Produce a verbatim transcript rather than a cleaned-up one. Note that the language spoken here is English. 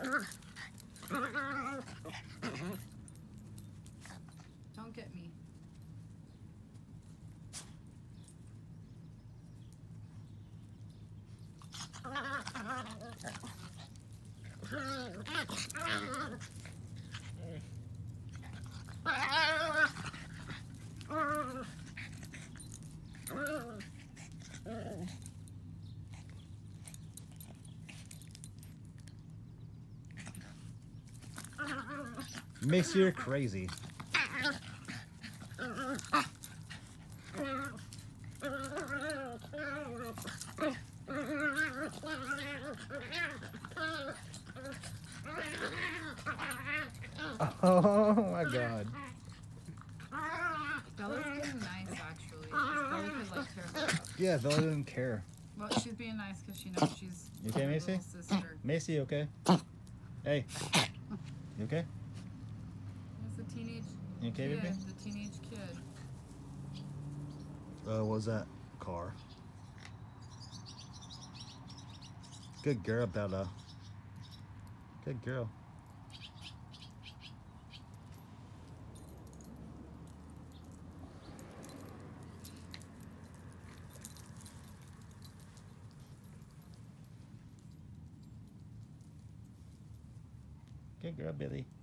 Don't get me. Macy, you're crazy. Oh my god. Bella's being nice, actually. Bella could like tear her up. Yeah, Bella didn't care. Well, she's being nice because she knows she's You okay, her Macy? little sister. Macy, you okay? Hey. You okay? It's the teenage You okay, kid. baby? The teenage kid. Uh, what was that? Car. Good girl, Bella. Good girl. Good girl, Billy.